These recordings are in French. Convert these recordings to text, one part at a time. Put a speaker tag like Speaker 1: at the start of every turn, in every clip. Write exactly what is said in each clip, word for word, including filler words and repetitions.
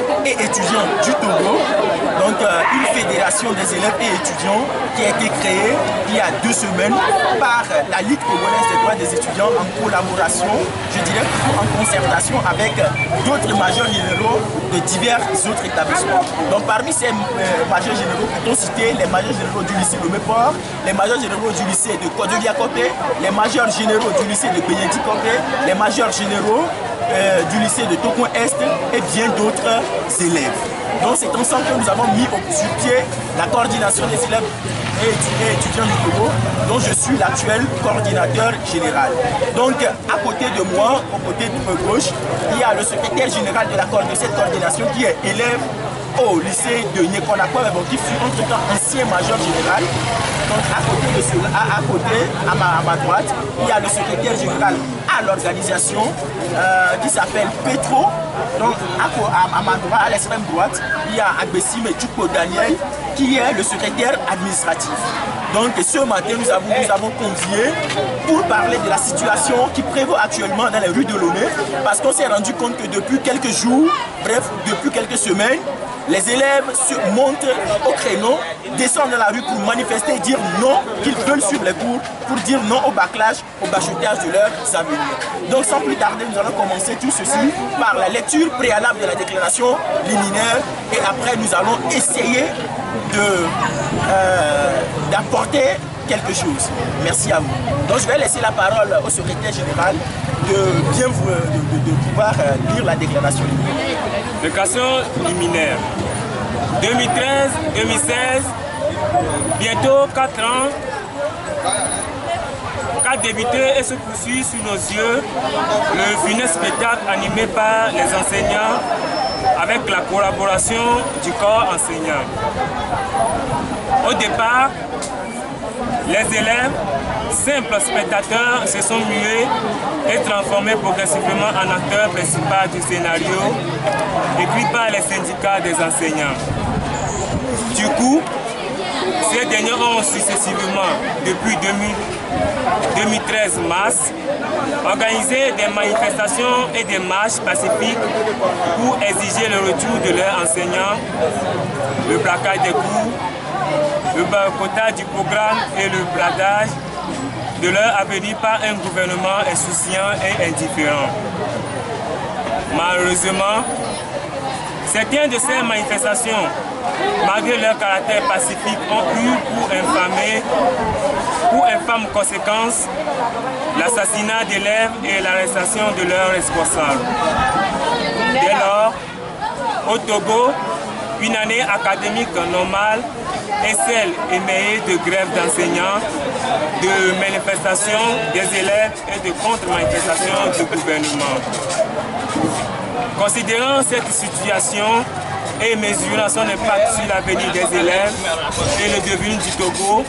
Speaker 1: et étudiants du Togo, donc euh, une fédération des élèves et étudiants qui a été créée il y a deux semaines par la Ligue togolaise des droits des étudiants en collaboration, je dirais plutôt en concertation avec d'autres majeurs généraux de divers autres établissements. Donc parmi ces euh, majeurs généraux, peut-on citer les majeurs généraux du lycée de Méport, les majeurs généraux du lycée de Kodolia Kopé, les majeurs généraux du lycée de Benyedi Kopé, les majeurs généraux euh, du lycée de Tokon Est et bien d'autres élèves. Donc c'est ensemble que nous avons mis sur pied la coordination des élèves et étudiants du Togo, dont je suis l'actuel coordinateur général. Donc à côté de moi, au côté de gauche, il y a le secrétaire général de, la, de cette coordination qui est élève au lycée de Nyekonakwa, qui fut entre-temps ancien major général. Donc à côté de cela, à, à côté, à ma, à ma droite, il y a le secrétaire général à l'organisation euh, qui s'appelle Petro. Donc à, à, à ma droite, à l'extrême droite, il y a Agbessim Tchouko Daniel qui est le secrétaire administratif. Donc ce matin, nous avons, nous avons convié pour parler de la situation qui prévaut actuellement dans les rues de Lomé, parce qu'on s'est rendu compte que depuis quelques jours, bref, depuis quelques semaines, les élèves se montent au créneau, descendent dans la rue pour manifester et dire non, qu'ils veulent suivre les cours, pour dire non au bâclage, au bachotage de leurs avenirs. Donc sans plus tarder, nous allons commencer tout ceci par la lecture préalable de la déclaration liminaire et après nous allons essayer d'apporter euh, quelque chose. Merci à vous. Donc je vais laisser la parole au secrétaire général de bien vous, de, de, de pouvoir euh, lire la déclaration liminaire.
Speaker 2: Déclaration liminaire. deux mille treize deux mille seize, bientôt quatre ans, qu'a débuté et se poursuit sous nos yeux le funeste spectacle animé par les enseignants avec la collaboration du corps enseignant. Au départ, les élèves, simples spectateurs, se sont mués et transformés progressivement en acteurs principaux du scénario écrit par les syndicats des enseignants. Du coup, ces derniers ont successivement, depuis deux mille treize mars, organisé des manifestations et des marches pacifiques pour exiger le retour de leurs enseignants, le braquage des cours, le boycottage du programme et le bradage de leur avenir par un gouvernement insouciant et indifférent. Malheureusement, certaines de ces manifestations, malgré leur caractère pacifique, ont eu pour infamer, pour infâme conséquence, l'assassinat d'élèves et l'arrestation de leurs responsables. Dès lors, au Togo, une année académique normale est celle émaillée de grèves d'enseignants, de manifestations des élèves et de contre-manifestations du gouvernement. Considérant cette situation et mesurant son impact sur l'avenir des élèves et le devenir du Togo,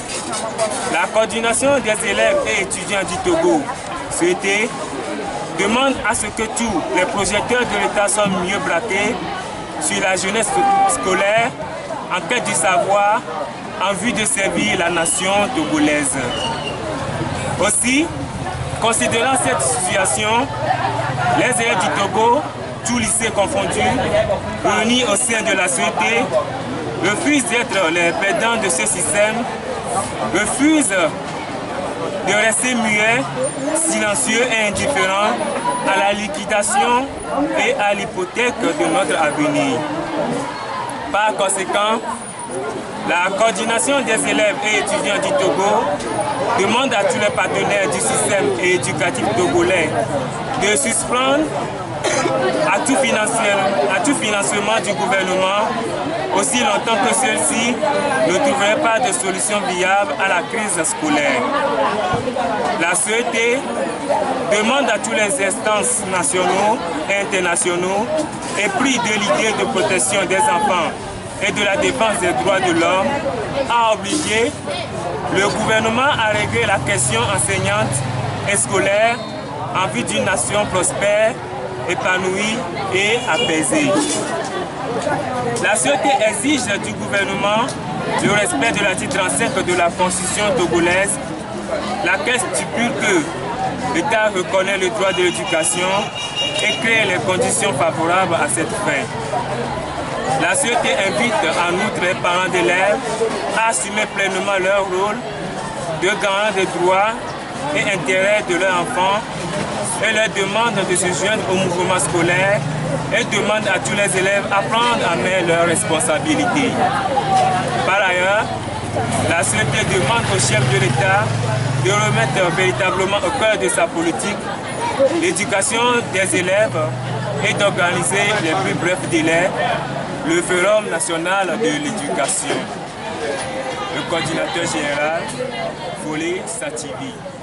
Speaker 2: la coordination des élèves et étudiants du Togo, C E T, demande à ce que tous les projecteurs de l'État soient mieux braqués sur la jeunesse scolaire en quête du savoir en vue de servir la nation togolaise. Aussi, considérant cette situation, les élèves du Togo, tous lycées confondus, réunis au sein de la C E T, refusent d'être les perdants de ce système, refusent de rester muets, silencieux et indifférents à la liquidation et à l'hypothèque de notre avenir. Par conséquent, la coordination des élèves et étudiants du Togo demande à tous les partenaires du système éducatif togolais de suspendre à tout, à tout financement du gouvernement aussi longtemps que celle-ci ne trouverait pas de solution viable à la crise scolaire. La C E T demande à toutes les instances nationaux et internationaux épris de l'idée de protection des enfants et de la défense des droits de l'homme à obliger le gouvernement à régler la question enseignante et scolaire en vue d'une nation prospère, épanouie et apaisée. La C E T exige du gouvernement le respect de l'article trente-cinq de la Constitution togolaise, laquelle stipule que l'État reconnaît le droit de l'éducation et créer les conditions favorables à cette fin. La C E T invite en outre les parents d'élèves à assumer pleinement leur rôle de garant des droits et intérêts de leurs enfants et leur demande de se joindre au mouvement scolaire et demande à tous les élèves à prendre en main leurs responsabilités. Par ailleurs, la C E T demande au chef de l'État de remettre véritablement au cœur de sa politique l'éducation des élèves et d'organiser les plus brefs délais le Forum national de l'éducation. Le coordinateur général, Volé Sativi.